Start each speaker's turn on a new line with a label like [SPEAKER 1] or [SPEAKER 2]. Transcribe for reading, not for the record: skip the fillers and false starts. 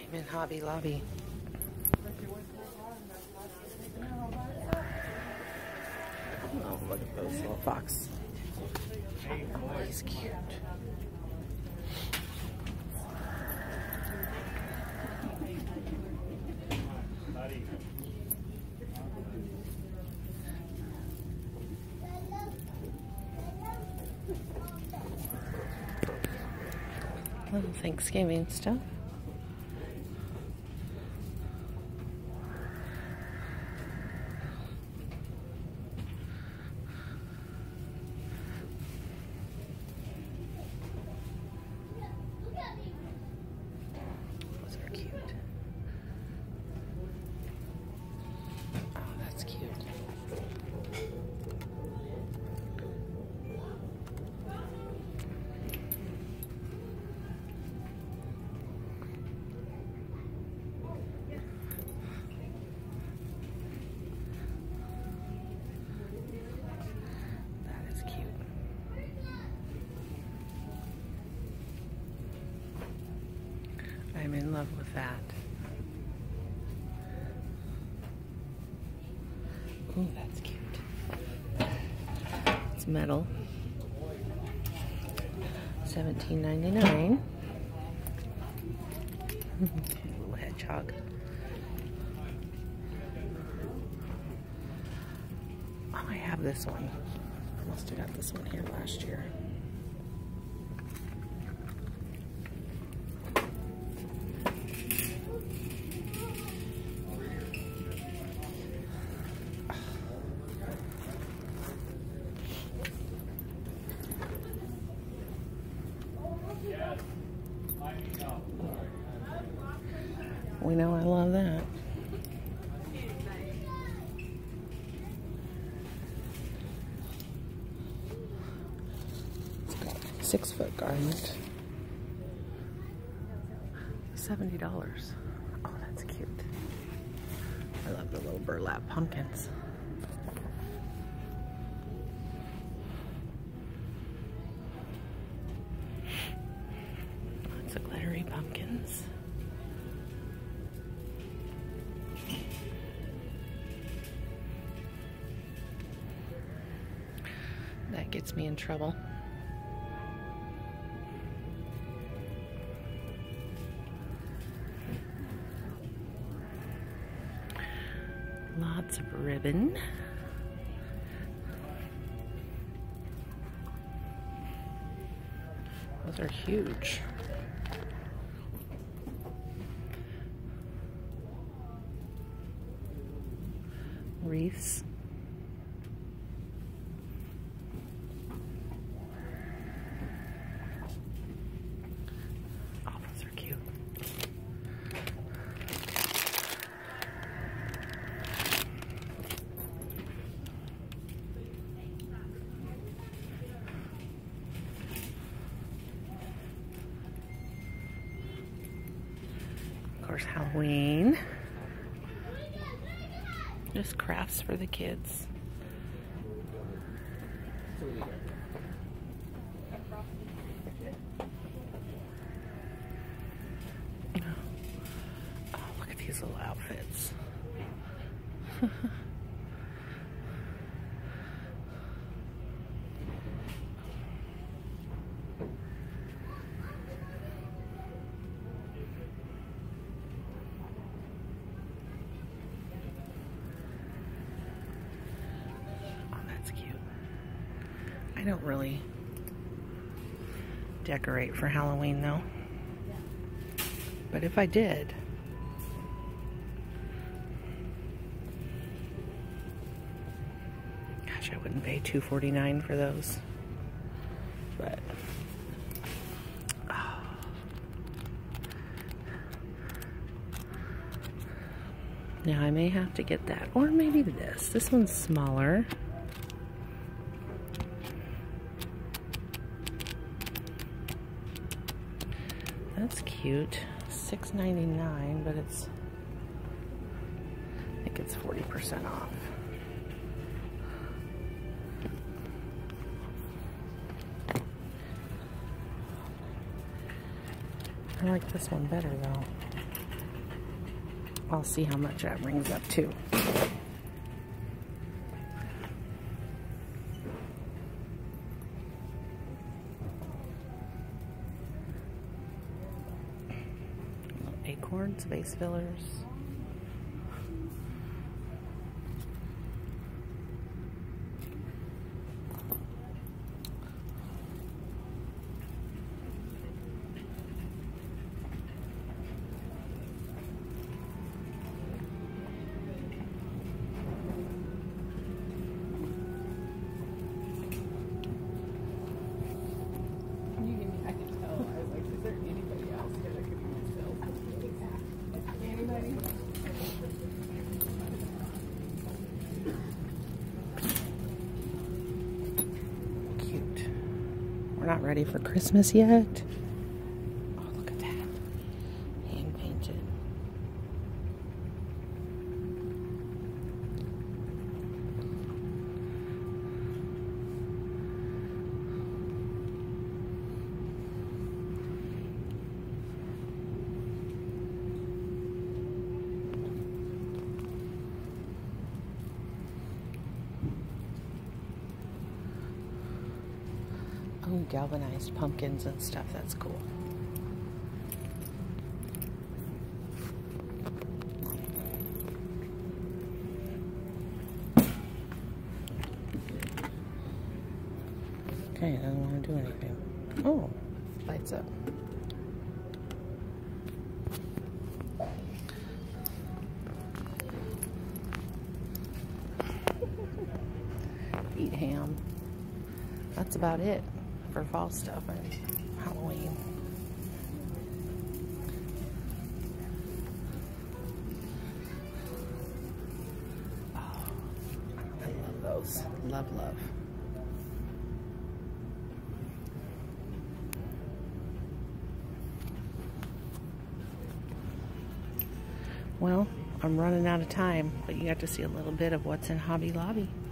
[SPEAKER 1] I'm in Hobby Lobby. Oh, look at those little fox. Oh, he's cute. Little Thanksgiving stuff. Those are cute. Oh, that's cute. I'm in love with that. Oh, that's cute. It's metal. $17.99. Little hedgehog. Oh, I have this one. I must have got this one here last year. We know I love that. It's got a 6-foot garment. $70. Oh, that's cute. I love the little burlap pumpkins. Lots of glittery pumpkins. That gets me in trouble. Lots of ribbon. Those are huge. Wreaths. Oh, those are cute. Of course, Halloween. Just crafts for the kids. Oh, look at these little outfits. I don't really decorate for Halloween though, but if I did, gosh, I wouldn't pay $2.49 for those, but oh. Now I may have to get that, or maybe this. This one's smaller. That's cute. $6.99, but it's, I think it's 40% off. I like this one better though. I'll see how much that brings up to. Acorns, vase fillers. We're not ready for Christmas yet. Oh, look at that. Hand painted. Oh, galvanized pumpkins and stuff. That's cool. Okay, it doesn't want to do anything. Oh, lights up. Eat ham. That's about it for fall stuff and Halloween. Oh, I love those. Love, love. Well, I'm running out of time, but you got to see a little bit of what's in Hobby Lobby.